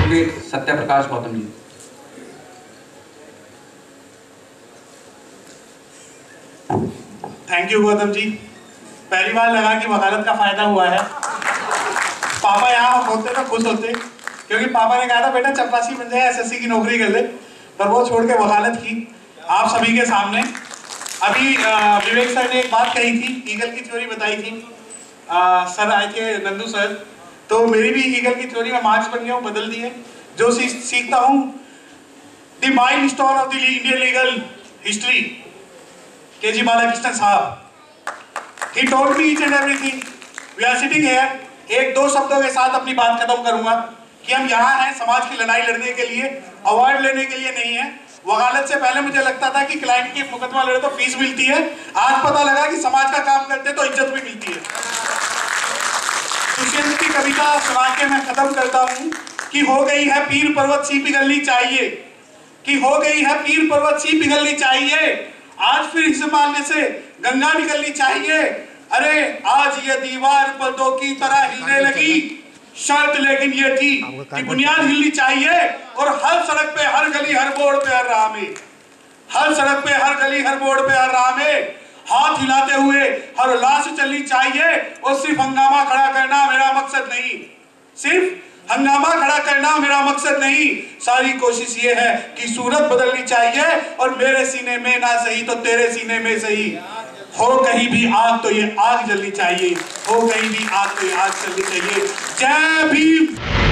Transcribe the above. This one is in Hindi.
Advocate Satya Prakash Gautam ji. Thank you Gautam ji. पहली बार लगा कि वकालत का फायदा हुआ है। पापा यहाँ होते तो खुश होते, क्योंकि पापा ने कहा था बेटा चपरासी बन जाए, एसएससी की नौकरी कर ले, पर वो छोड़ के वकालत की आप सभी के सामने। अभी विवेक सर ने एक बात कही थी, ईगल की थ्योरी बताई थी। सर आए थे, नंदू सर, तो मेरी भी ईगल की थ्योरी में मार्क्स बन गया हूँ, बदल दिए। जो सीखता हूँ, the milestone of the Indian legal history, K G. Balakrishnan साहब, he told me each and everything. We are sitting here. एक दो शब्दों के साथ अपनी बात खत्म करूंगा कि हम यहाँ हैं समाज की लड़ाई लड़ने के लिए, अवार्ड लेने के लिए नहीं है। वकालत से पहले मुझे लगता था कि क्लाइंट की मुकदमा लड़े तो फीस मिलती है, आज पता लगा कि समाज का काम करते तो इज्जत भी मिलती है। दुष्यंत की कविता सुना के मैं खत्म करता हूँ कि हो गई है पीर पर्वत सी पिघलनी चाहिए, कि हो गई है पीर पर्वत सी पिघलनी चाहिए, आज फिर इस मामले से गंगा निकलनी चाहिए। अरे आज ये दीवार पर्दों की तरह हिलने लगी, शर्त लेकिन ये थी कि बुनियाद हिलनी चाहिए। और हर सड़क पे, हर गली, हर मोड़ पे, हर राह में, हर सड़क पे, हर गली, हर मोड़ पे, हर राह में हाथ हिलाते हुए हर लाश चलनी चाहिए। और सिर्फ हंगामा खड़ा करना मेरा मकसद नहीं, सिर्फ हंगामा खड़ा करना मेरा मकसद नहीं, सारी कोशिश ये है कि सूरत बदलनी चाहिए। और मेरे सीने में ना सही तो तेरे सीने में सही, हो कहीं भी आग तो ये आग जलनी चाहिए, हो कहीं भी आग तो ये आग जलनी चाहिए। जय भीम।